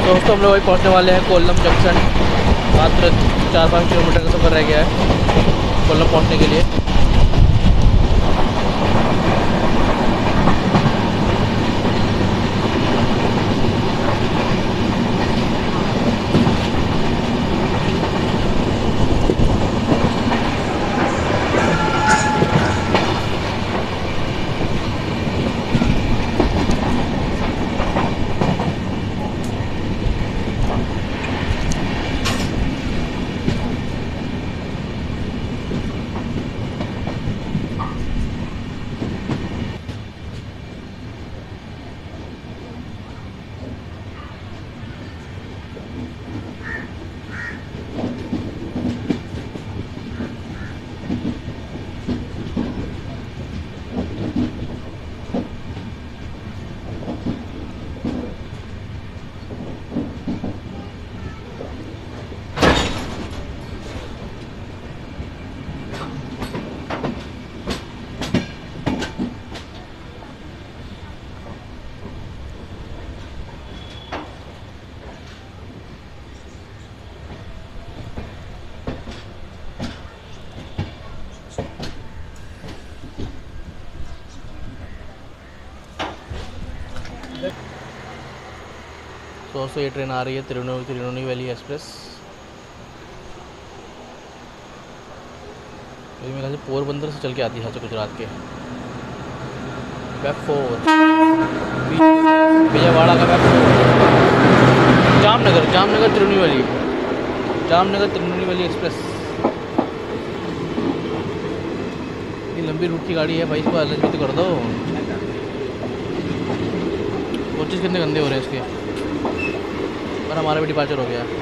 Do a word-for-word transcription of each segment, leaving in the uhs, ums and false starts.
दोस्तों हम लोग अभी पहुँचने वाले हैं कोल्लम जंक्शन। मात्र चार पाँच किलोमीटर का सफ़र रह गया है कोल्लम पहुँचने के लिए। तो दोस्तों ये ट्रेन आ रही है तिरुनेलवेली तिरुनेलवेली एक्सप्रेस। तो मेरे ख्याल से पोरबंदर से चल के आती है गुजरात के। वेब फोर विजयवाड़ा का वेब फोर। जामनगर जामनगर तिरुनेलवेली जामनगर तिरुनेलवेली एक्सप्रेस। ये लंबी रूट की गाड़ी है भाई, इसको अलग भी तो कर दो। कोचेस कितने गंदे हो रहे हैं इसके। और हमारा भी डिपार्चर हो गया।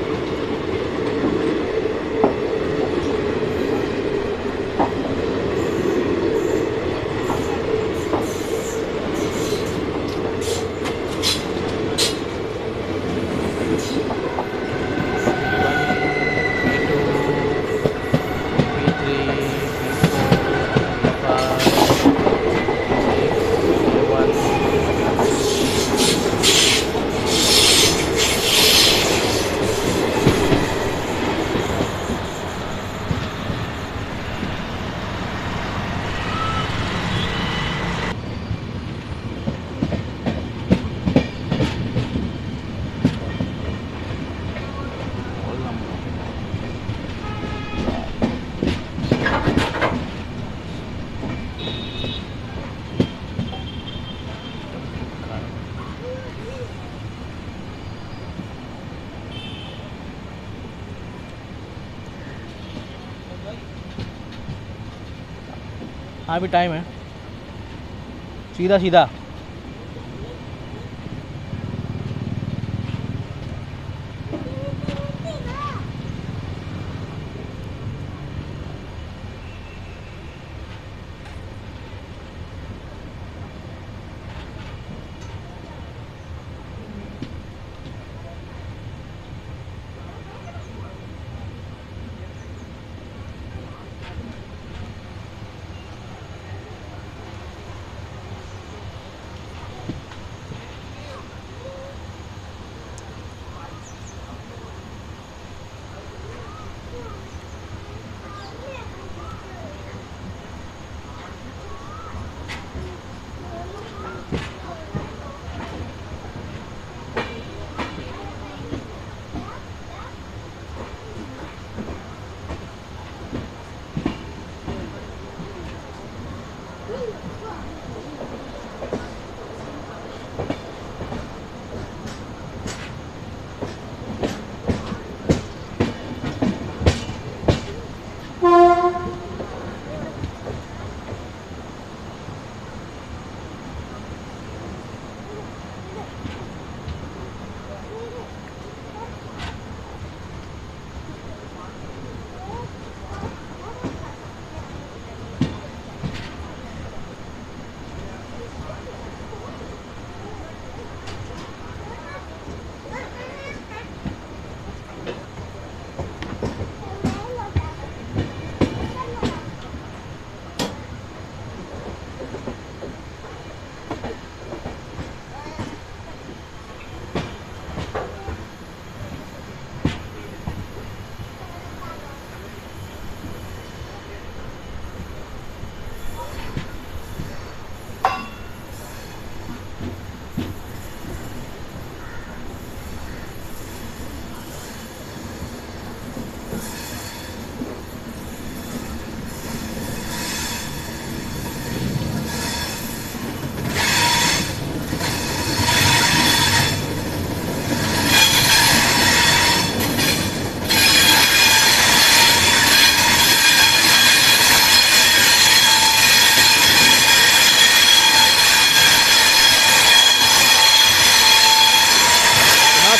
हाँ अभी टाइम है। सीधा सीधा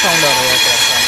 साउंड आ रहा है यार ट्रक का।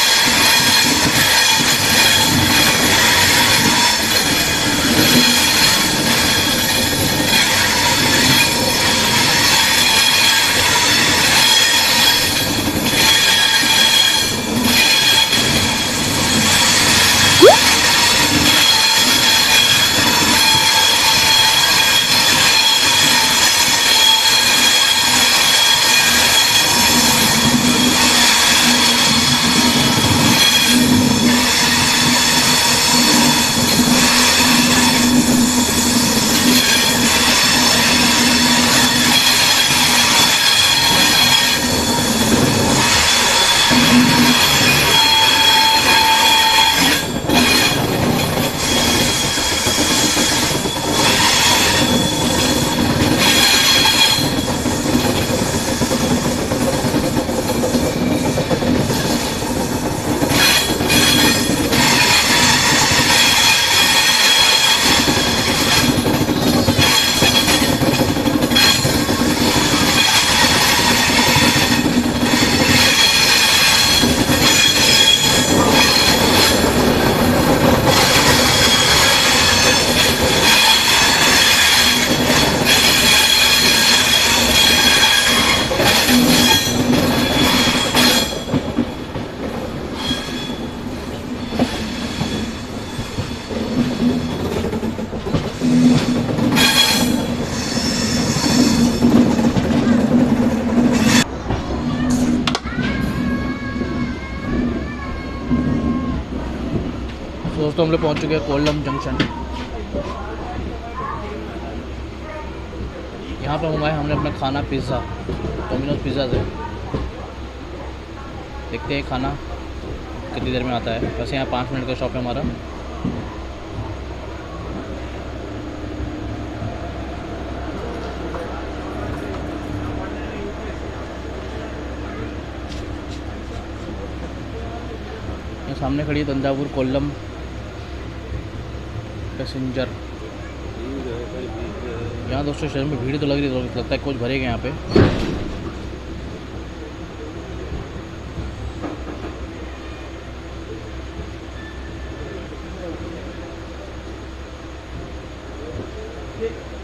दोस्तों हम लोग पहुँच चुके हैं कोल्लम जंक्शन। यहाँ पर मंगाया हमने अपना खाना पिज़्ज़ा, डोमिनोज पिज़्ज़ा से। देखते हैं खाना कितनी देर में आता है। वैसे यहाँ पाँच मिनट का शॉप है हमारा। यहाँ सामने खड़ी है तंजावुर कोल्लम पैसेंजर। यहाँ दोस्तों शहर में भीड़ तो लग रही है, लगता है कुछ भरेगा यहाँ पे। ठीक।